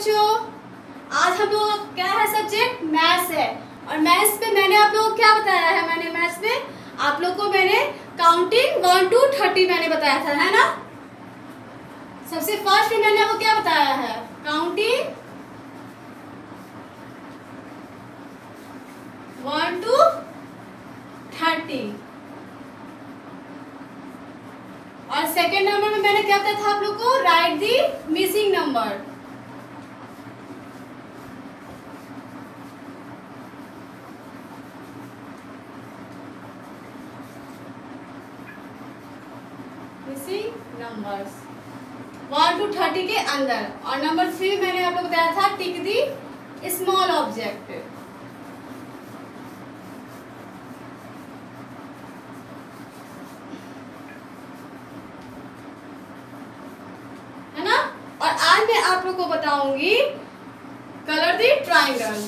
बच्चों, आज हम लोग का क्या है सब्जेक्ट मैथ्स है। और मैथ्स पे मैंने आप लोगों को क्या बताया है, मैंने मैथ्स में आप लोग को मैंने काउंटिंग 1 to 30 मैंने बताया था, है ना। सबसे फर्स्ट में मैंने आपको क्या बताया है, काउंटिंग 1 to 30। और सेकेंड नंबर में मैंने क्या बताया था आप लोग को, right the missing number. Missing numbers 1 to 30 के अंदर। और नंबर 3 मैंने आप लोग बताया था टिक दी स्मॉल ऑब्जेक्ट। है ना। और आज मैं आप लोग को बताऊंगी कलर दी ट्राइंगल।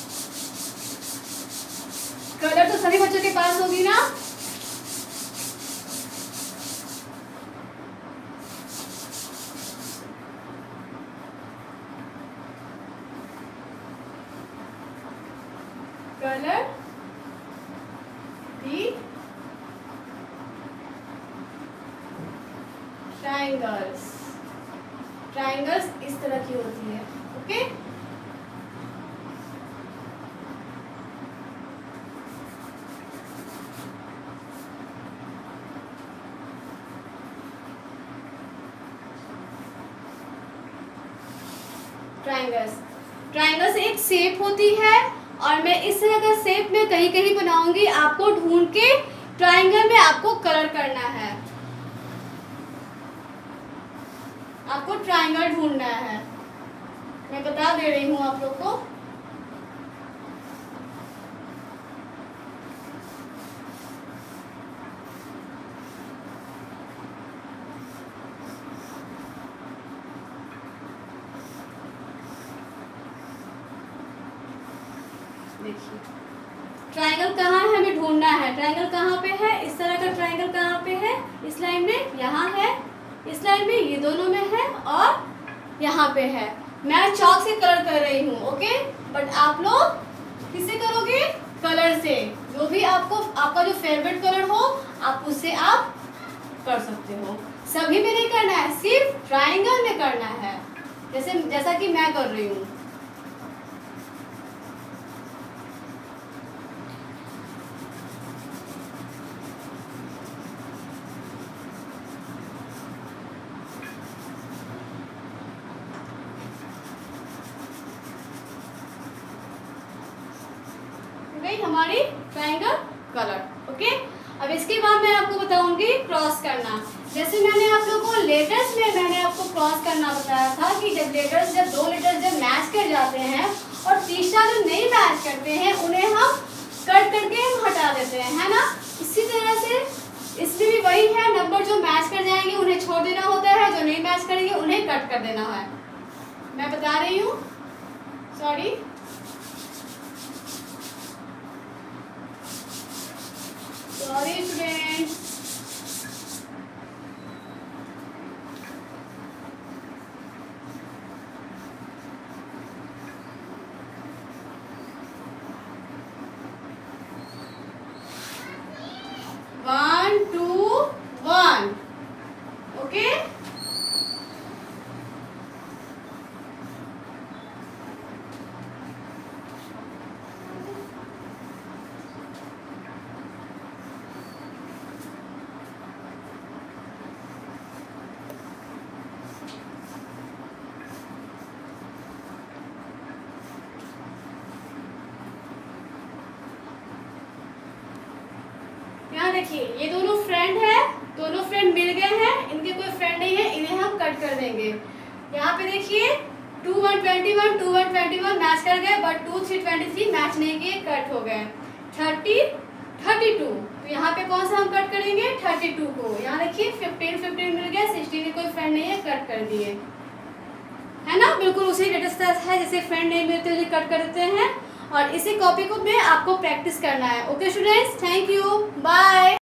कलर तो सभी बच्चों के पास होगी ना। कलर दी ट्राइंगल्स। ट्राइंगल्स इस तरह की होती है, ओके। ट्राइंगल्स, ट्राइंगल्स एक शेप होती है और मैं इस तरह का शेप में कहीं कहीं बनाऊंगी। आपको ढूंढ के ट्राइंगल में आपको कलर करना है, आपको ट्राइंगल ढूंढना है। मैं बता दे रही हूँ आप लोग को। देखिए ट्राइंगल कहाँ है, हमें ढूंढना है। ट्राइंगल कहाँ पे है, इस तरह का ट्राइंगल कहाँ पे है, इस लाइन में, यहाँ है, इस लाइन में, ये दोनों में है और यहाँ पे है। मैं चॉक से कलर कर रही हूँ, ओके। बट आप लोग किससे करोगे, कलर से। जो भी आपको, आपका जो फेवरेट कलर हो आप उससे आप कर सकते हो। सभी में नहीं करना है, सिर्फ ट्राइंगल में करना है, जैसा कि मैं कर रही हूँ। हमारी ट्राइंगल कलर, ओके। अब इसके बाद मैं आपको बताऊंगी क्रॉस करना। जैसे मैंने आप लोगों को लेटर्स में मैंने आपको क्रॉस करना बताया था कि जब दो लेटर्स जब मैच कर जाते हैं और तीसरा जो नहीं मैच करते हैं उन्हें हम कट करके हम हटा देते हैं, है ना। इसी तरह से इसमें भी वही है, नंबर जो मैच कर जाएंगे उन्हें छोड़ देना होता है, जो नहीं मैच करेंगे उन्हें कट कर देना है। मैं बता रही हूँ, sorry. Sorry students. One, two, one. Okay. यहाँ देखिए ये दोनों फ्रेंड है, दोनों फ्रेंड मिल गए हैं, इनके कोई फ्रेंड नहीं है, इन्हें हम कट कर देंगे। यहाँ पे देखिए 2 1 21 2 1 21 मैच कर गए, बट 2 3 23 मैच नहीं किए, कट हो गए। 30 32, तो यहाँ पे कौन सा हम कट करेंगे, 32 को। यहाँ देखिए 15 15 मिल गया, 16 के कोई फ्रेंड नहीं है, कट कर दिए, है ना। बिल्कुल उसी लेटेस्ट है, जैसे फ्रेंड नहीं मिलते उसे कट कर देते हैं। और इसी कॉपी को में आपको प्रैक्टिस करना है, okay students. Thank you, bye.